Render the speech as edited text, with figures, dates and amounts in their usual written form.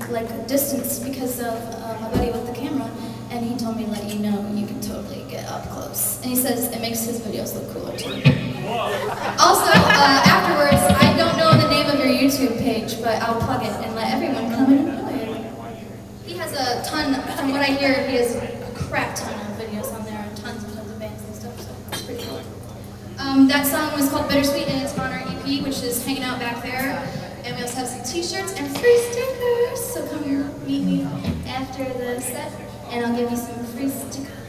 like distance because of my buddy with the camera, and he told me to let you know you can totally get up close. And he says it makes his videos look cooler too. Also, afterwards, I don't know the name of your YouTube page, but I'll plug it and let everyone come and enjoy it. He has a ton, from what I hear, he has a crap ton of videos on there, and tons of bands and stuff, so it's pretty cool. That song was called Bittersweet, and it's on our EP, which is hanging out back there. And we also have some t-shirts and free stickers, so come meet me after the set, and I'll give you some free stickers.